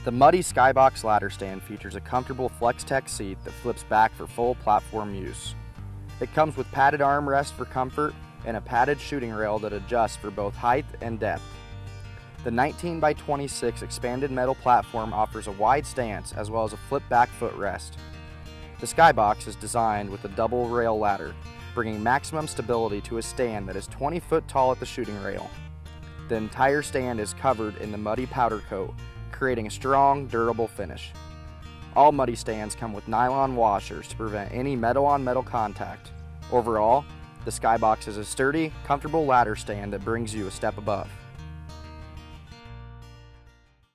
The Muddy Skybox ladder stand features a comfortable Flex-Tech seat that flips back for full platform use. It comes with padded armrest for comfort and a padded shooting rail that adjusts for both height and depth. The 19 by 26 expanded metal platform offers a wide stance as well as a flip-back footrest. The Skybox is designed with a double rail ladder, bringing maximum stability to a stand that is 20 foot tall at the shooting rail. The entire stand is covered in the Muddy powder coat, creating a strong, durable finish. All Muddy stands come with nylon washers to prevent any metal-on-metal contact. Overall, the Skybox is a sturdy, comfortable ladder stand that brings you a step above.